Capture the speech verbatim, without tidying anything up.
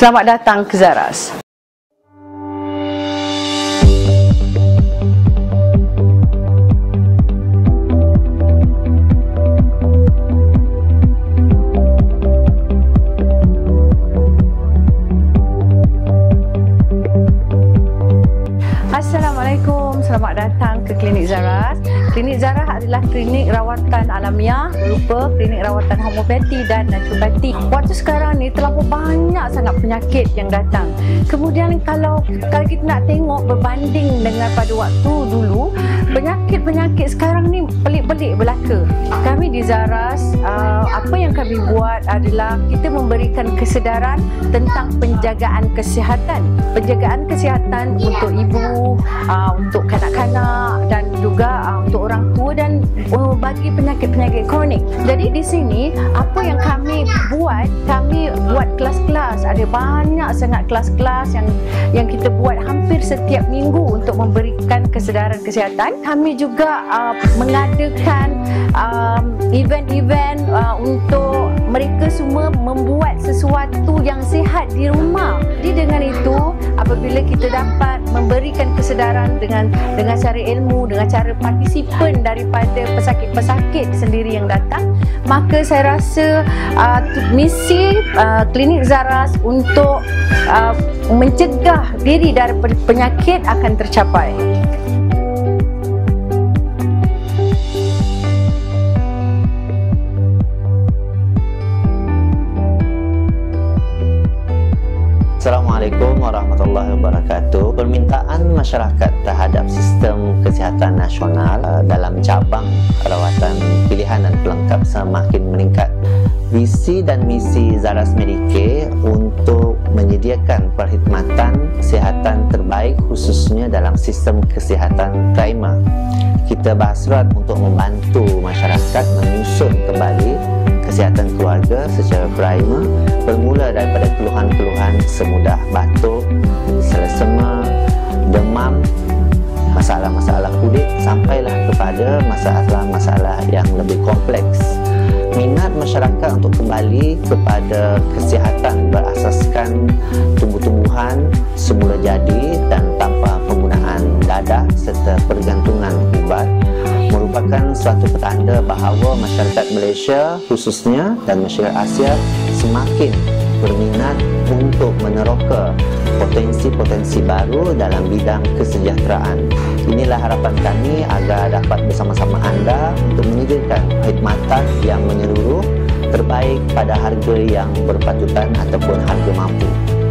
Selamat datang ke Zaras. Assalamualaikum, selamat datang ke Klinik Zaras. Klinik Zaras adalah klinik rawatan alamiah berupa klinik rawatan homeopati dan naturopati. Waktu sekarang ni terlalu banyak sangat penyakit yang datang. Kemudian kalau kalau kita nak tengok berbanding dengan pada waktu dulu, penyakit-penyakit sekarang ni pelik-pelik berlaku. Kami di Zaras, uh, apa yang kami buat adalah kita memberikan kesedaran tentang penjagaan kesihatan. Penjagaan kesihatan untuk ibu, uh, untuk kanak-kanak dan juga uh, untuk orang tua dan uh, bagi penyakit-penyakit kronik. Jadi di sini apa yang kami buat, kami buat kelas-kelas. Ada banyak sangat kelas-kelas yang yang kita buat hampir setiap minggu untuk memberikan kesedaran kesihatan. Kami juga uh, mengadakan um, event-event uh, untuk mereka semua membuat sesuatu yang sihat di rumah. Jadi dengan itu, apabila kita dapat memberikan kesedaran dengan dengan cara ilmu, dengan cara partisipan daripada pesakit-pesakit sendiri yang datang, maka saya rasa uh, misi uh, Klinik Zaras untuk uh, mencegah diri daripada penyakit akan tercapai. Assalamualaikum warahmatullahi wabarakatuh. Permintaan masyarakat terhadap sistem kesihatan nasional dalam cabang rawatan pilihan dan pelengkap semakin meningkat. Visi dan misi Zaras Medicare untuk menyediakan perkhidmatan kesihatan terbaik khususnya dalam sistem kesihatan prima. Kita berhasrat untuk membantu masyarakat menyusun kembali kesihatan keluarga secara prima, bermula daripada keluhan-keluhan semudah batuk, selesema, demam, masalah-masalah kulit sampailah kepada masalah-masalah yang lebih kompleks. Minat masyarakat untuk kembali kepada kesihatan berasaskan tumbuh-tumbuhan semula jadi dan tanpa penggunaan dadah serta pergantungan ubat merupakan suatu petanda bahawa masyarakat Malaysia khususnya dan masyarakat Asia semakin berminat untuk meneroka potensi-potensi baru dalam bidang kesejahteraan. Inilah harapan kami agar dapat bersama-sama anda untuk menyediakan khidmatan yang menyeluruh terbaik pada harga yang berpatutan ataupun harga mampu.